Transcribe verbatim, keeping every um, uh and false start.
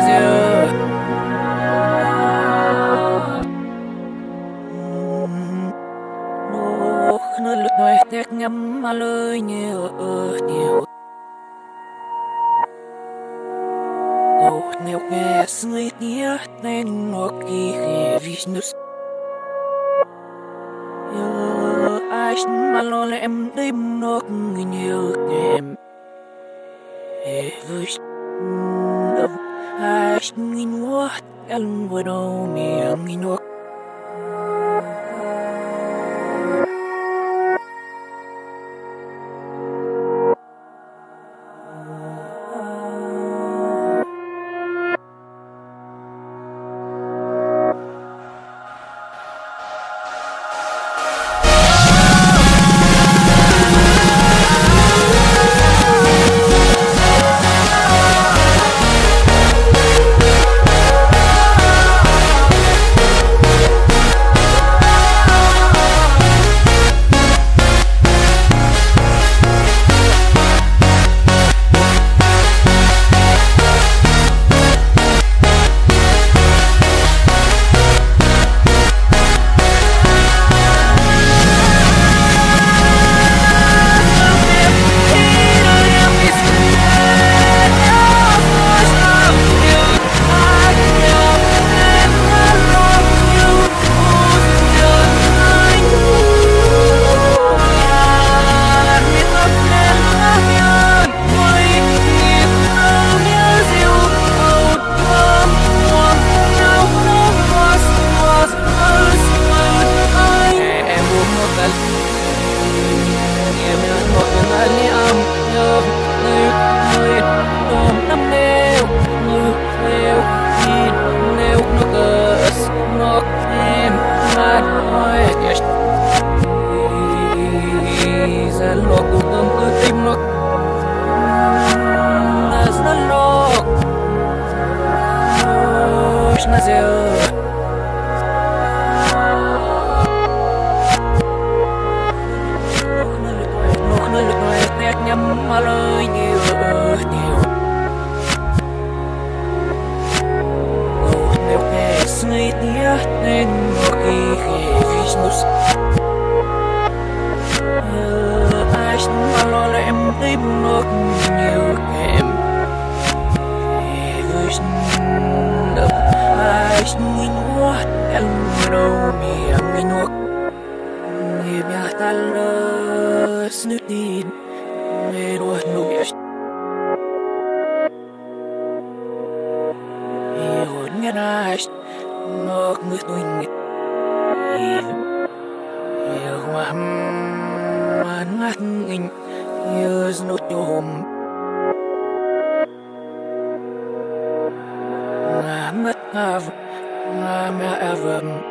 Ngắm mà lời nhiều ở nhiều Cô nêu nghe suy tía tên nó kỳ khẽ Venus Nhớ ai mà lo là em đêm nó nhiều em Hề với đâu ai nhìn quá em vừa đâu miệng nhìn nó mà lời nhiều ở nhiều Cô nêu nghe suy tía nên một kỳ khẽ Venus Nhớ ai mà lo là em tim nó nhiều em Hề với đâu ai nhìn quá em đâu miệng nhìn nuốt Nghe nhà ta lỡ snu tin Pero no es Iyon nga nas Nagmutuin Iyon Mangating Iyos no tiyom Ngamat av Ngama avam